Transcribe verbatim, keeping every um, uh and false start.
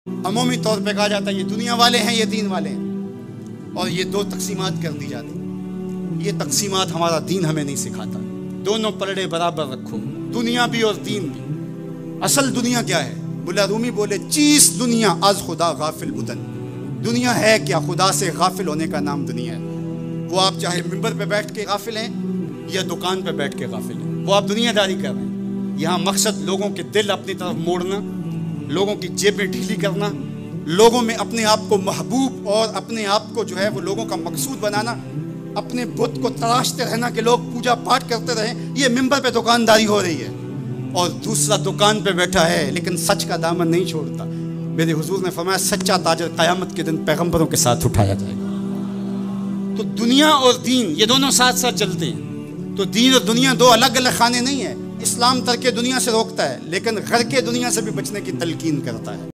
अमूमी तौर पे कहा जाता है ये दुनिया वाले हैं, ये दीन वाले हैं, और ये दो तकसीमात कर दी जाती। ये तकसीमात हमारा दीन हमें नहीं सिखाता। दोनों पलड़े बराबर रखो, दुनिया भी और दीन भी। असल दुनिया क्या है? मुल्ला रूमी बोले, चीज दुनिया आज खुदा गाफिल बुदन। दुनिया है क्या? खुदा से गाफिल होने का नाम दुनिया है। वो आप चाहे मिंबर पे बैठ के गाफिल हैं या दुकान पे बैठ के गाफिल हैं, वो आप दुनियादारी कर रहे हैं। यहाँ मकसद लोगों के दिल अपनी तरफ मोड़ना, लोगों की जेबें ढीली करना, लोगों में अपने आप को महबूब और अपने आप को जो है वो लोगों का मकसूद बनाना, अपने बुत को तराशते रहना कि लोग पूजा पाठ करते रहें। ये मिंबर पे दुकानदारी हो रही है। और दूसरा दुकान पे बैठा है लेकिन सच का दामन नहीं छोड़ता। मेरे हुजूर ने फरमाया, सच्चा ताजर क़यामत के दिन पैगंबरों के साथ उठाया जाएगा। तो दुनिया और दीन ये दोनों साथ साथ चलते हैं। तो दीन और दुनिया दो अलग अलग खाने नहीं है। इस्लाम तर्क दुनिया से रोकता है लेकिन घर के दुनिया से भी बचने की तलकीन करता है।